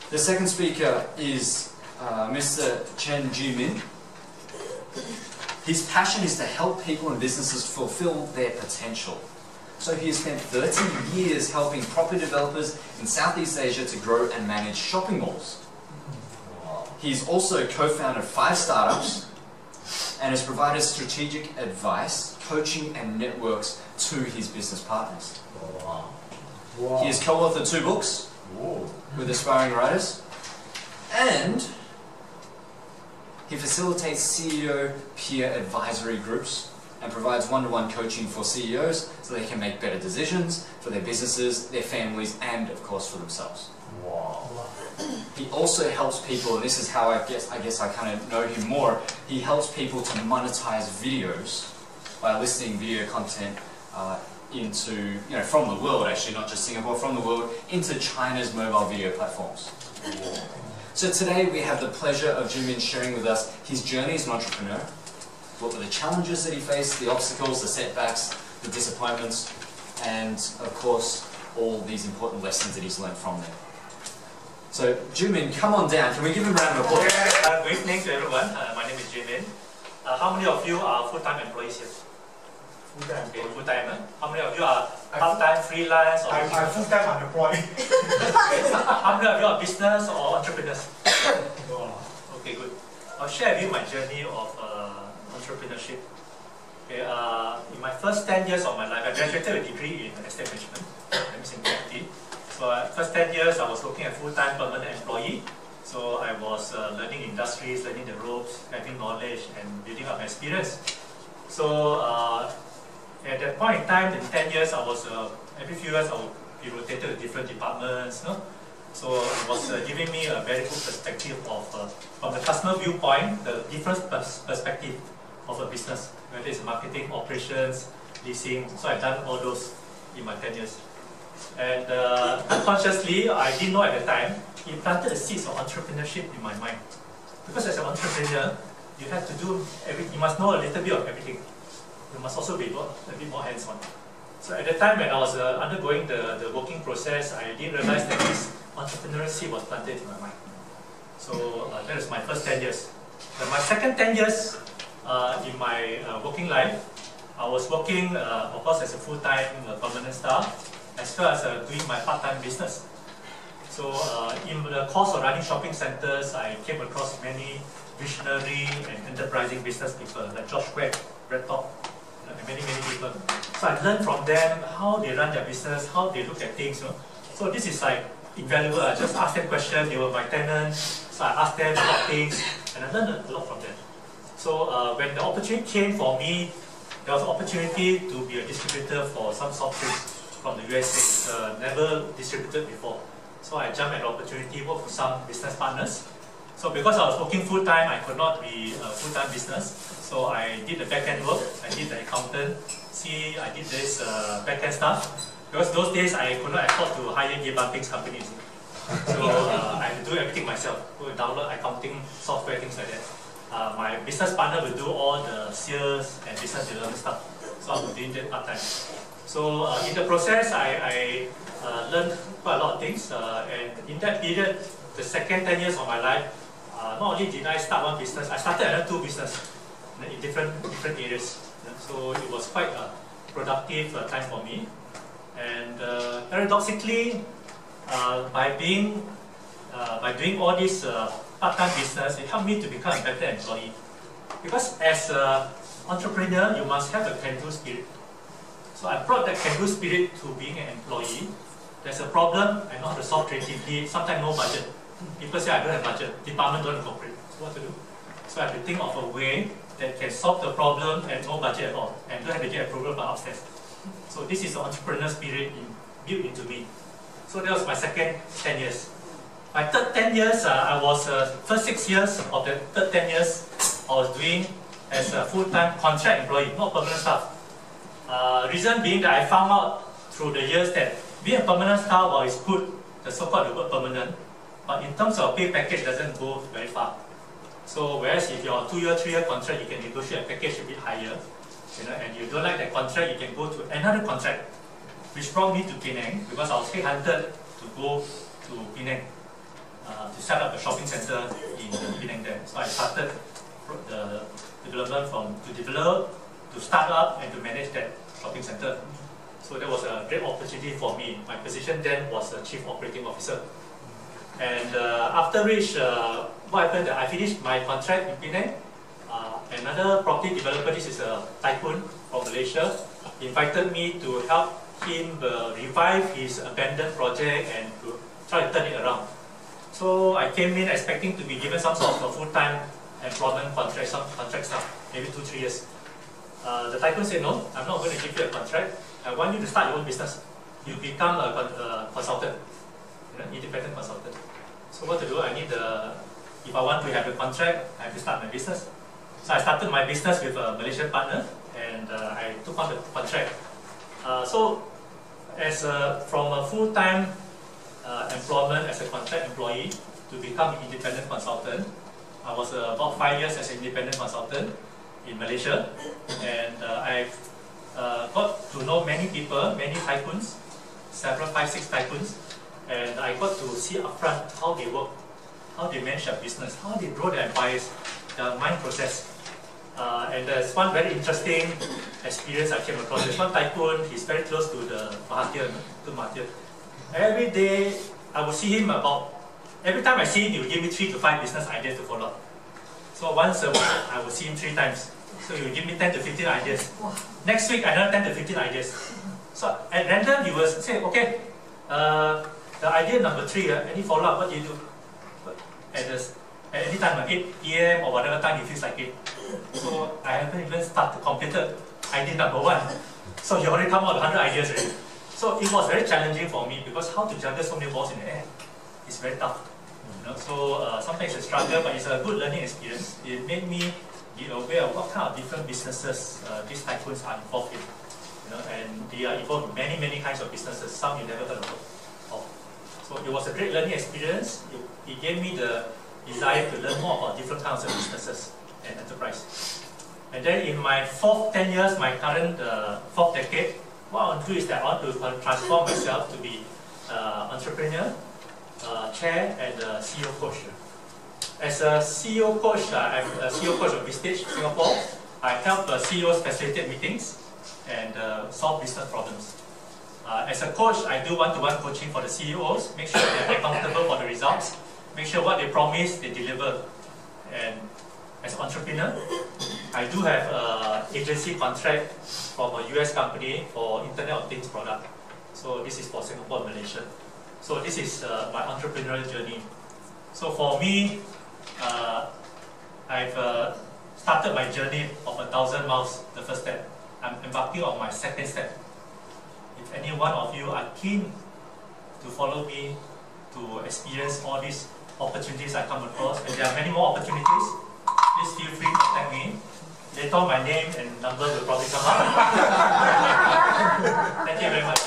The second speaker is Mr. Cheng Jih Min. His passion is to help people and businesses fulfill their potential. So he has spent 13 years helping property developers in Southeast Asia to grow and manage shopping malls. He's also co-founded 5 startups and has provided strategic advice, coaching and networks to his business partners. Wow. He has co-authored 2 books with aspiring writers, and he facilitates CEO peer advisory groups and provides one-to-one coaching for CEOs so they can make better decisions for their businesses, their families, and of course for themselves. Wow. He also helps people, and this is how I guess I kind of know him more. He helps people to monetize videos by listing video content into, from the world actually, not just Singapore, from the world, into China's mobile video platforms. So today we have the pleasure of Jih Min sharing with us his journey as an entrepreneur, what were the challenges that he faced, the obstacles, the setbacks, the disappointments, and of course all these important lessons that he's learned from them. So Jih Min, come on down. Can we give him a round of applause? Good evening to everyone. My name is Jih Min. How many of you are full-time employees here? Full-time. Okay, full-time. How many of you are part-time, freelance, or I'm full-time unemployed. how many of you are business or entrepreneurs? Wow. Okay, good. I'll share with you my journey of entrepreneurship. Okay, in my first 10 years of my life, I graduated with a degree in estate management. I'm in property. So first 10 years I was working as a full-time permanent employee. So I was learning industries, learning the ropes, having knowledge and building up my experience. So at that point in time, in 10 years, I was every few years I would be rotated to different departments. No? So it was giving me a very good perspective of, from the customer viewpoint, the different perspective of a business, whether it's marketing, operations, leasing. So I've done all those in my 10 years. And unconsciously, I didn't know at the time, it planted the seeds of entrepreneurship in my mind. Because as an entrepreneur, you have to do everything, you must know a little bit of everything. You must also be a bit more hands-on. So at the time when I was undergoing the working process, I didn't realize that this entrepreneurship was planted in my mind. So that was my first 10 years. Then my second 10 years in my working life, I was working, of course, as a full-time permanent staff, as well as doing my part-time business. So in the course of running shopping centers, I came across many visionary and enterprising business people like George Webb, Red Top, and many people. So I learned from them how they run their business, how they look at things. So this is like invaluable. I just asked them questions, they were my tenants, so I asked them about things, and I learned a lot from them. So when the opportunity came for me, there was an opportunity to be a distributor for some soft drinks from the USA, never distributed before. So I jumped at the opportunity, work for some business partners. So because I was working full-time, I could not be a full-time business. So I did the back-end work, I did the accountant, I did this back-end stuff. Because those days I could not afford to hire e-bumping companies. So I had to do everything myself, go download accounting software, things like that. My business partner would do all the sales and business development stuff. So I was doing that part-time. So in the process, I learned quite a lot of things. And in that period, the second 10 years of my life, not only did I start one business, I started another 2 businesses in different areas. So it was quite a productive time for me. And paradoxically, by doing all this part-time business, it helped me to become a better employee. Because as an entrepreneur, you must have a can-do spirit. So I brought that can-do spirit to being an employee. There's a problem, I know how to solve creatively, sometimes no budget. People say I don't have budget, department don't cooperate. So what to do? So I have to think of a way that can solve the problem at no budget at all, and don't have to get approval from upstairs. So this is the entrepreneur spirit built into me. So that was my second 10 years. My third 10 years, I was, first 6 years of the third 10 years, I was doing as a full-time contract employee, not permanent staff. Reason being that I found out through the years that being a permanent staff, while it's good, the so-called word permanent, but in terms of pay package doesn't go very far. So whereas if you're 2-year, 3-year contract, you can negotiate a package a bit higher, and you don't like that contract, you can go to another contract, which brought me to Penang because I was headhunted to go to Penang. to set up a shopping center in Penang there. So I started the development to develop, to start up, and to manage that shopping center. So that was a great opportunity for me. My position then was a Chief Operating Officer. And after which, what happened, I finished my contract in Penang. Another property developer, this is a tycoon from Malaysia, invited me to help him revive his abandoned project and to try to turn it around. So I came in expecting to be given some sort of a full-time employment contract, some contract stuff, maybe 2-3 years. The tycoon said, no, I'm not going to give you a contract. I want you to start your own business. You become a consultant, independent consultant. So what to do? If I want to have a contract, I have to start my business. So I started my business with a Malaysian partner, and I took on the contract. So from a full-time employment as a contract employee to become an independent consultant, I was about 5 years as an independent consultant in Malaysia, and I've got to know many people, many tycoons, 5, 6 tycoons, and I got to see upfront how they work, how they manage their business, how they grow their empires, their mind process. And there's one very interesting experience I came across. There's one tycoon, he's very close to the Mahathir. Every day, I would see him every time I see him, he would give me 3 to 5 business ideas to follow up. So once a week, I would see him 3 times. So he would give me 10 to 15 ideas. Next week, another 10 to 15 ideas. So at random, he will say, okay, the idea number 3, any follow-up, what do you do? At any time, 8 p.m. or whatever time he feels like it. So I haven't even completed idea number 1. So he already come out with 100 ideas already. So it was very challenging for me because how to juggle so many balls in the air is very tough. So sometimes it's a struggle, but it's a good learning experience. It made me be aware of what kind of different businesses these tycoons are involved in. And they are involved in many, many kinds of businesses, some you never heard of. So it was a great learning experience. It gave me the desire to learn more about different kinds of businesses and enterprise. And then in my 10 years, my current 4th decade, what I want to do is that I want to transform myself to be entrepreneur, chair, and CEO coach. As a CEO coach, I'm a CEO coach of Vistage Singapore. I help CEOs facilitate meetings and solve business problems. As a coach, I do one-to-one coaching for the CEOs, make sure they're accountable for the results, make sure what they promise, they deliver. And as an entrepreneur, I do have an agency contract from a US company for Internet of Things product. So this is for Singapore and Malaysia. So this is my entrepreneurial journey. So for me, I've started my journey of 1,000 miles, the first step. I'm embarking on my 2nd step. If any one of you are keen to follow me to experience all these opportunities I come across, and there are many more opportunities, please feel free to contact me. Later on, my name and number will probably come up. Thank you very much.